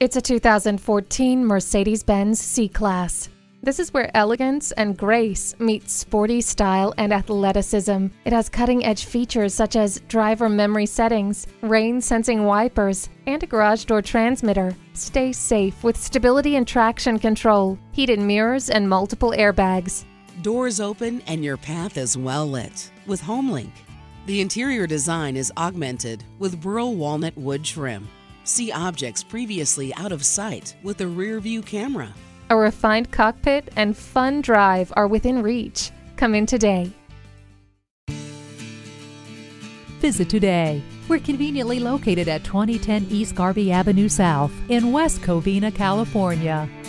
It's a 2014 Mercedes-Benz C-Class. This is where elegance and grace meet sporty style and athleticism. It has cutting-edge features such as driver memory settings, rain-sensing wipers, and a garage door transmitter. Stay safe with stability and traction control, heated mirrors, and multiple airbags. Doors open and your path is well lit with HomeLink. The interior design is augmented with burl walnut wood trim. See objects previously out of sight with a rear-view camera. A refined cockpit and fun drive are within reach. Come in today. Visit today. We're conveniently located at 2010 East Garvey Avenue South in West Covina, California.